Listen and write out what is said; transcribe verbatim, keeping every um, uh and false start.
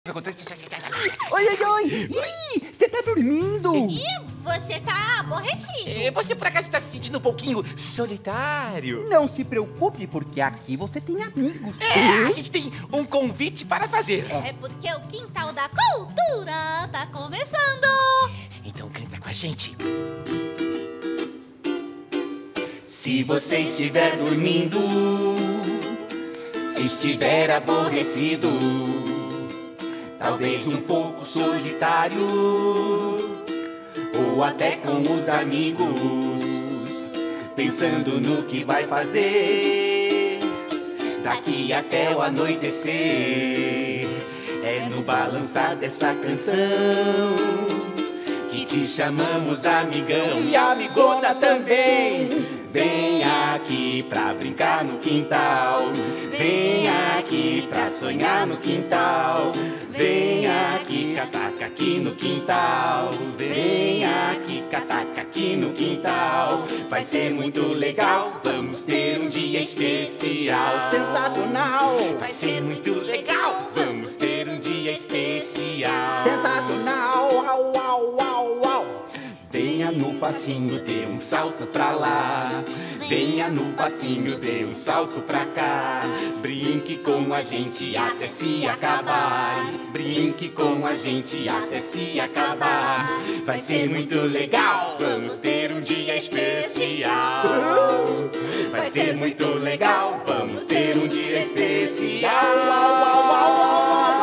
Oi, oi, oi! Ih, você tá dormindo? Ih, você tá aborrecido. E você por acaso está se sentindo um pouquinho solitário? Não se preocupe, porque aqui você tem amigos. É, a gente tem um convite para fazer. É porque o Quintal da Cultura tá começando. Então canta com a gente. Se você estiver dormindo, se estiver aborrecido, talvez um pouco solitário, ou até com os amigos, pensando no que vai fazer daqui até o anoitecer. É no balançar dessa canção que te chamamos amigão e amigona também. Vem aqui pra brincar no quintal, vem aqui pra sonhar no quintal, vem aqui, cataca aqui no quintal, vem aqui, cataca aqui no quintal. Vai ser muito legal, vamos ter um dia especial. Sensacional! Vai ser muito legal, vamos ter um dia especial. Sensacional! Uau, uau, uau, uau! Venha no passinho, dê um salto pra lá. Venha no passinho, dê um salto pra cá. Brinque com a gente até se acabar. Brinque com a gente até se acabar. Vai ser muito legal, vamos ter um dia especial. Vai ser muito legal, vamos ter um dia especial. Uau, uau, uau, uau, uau.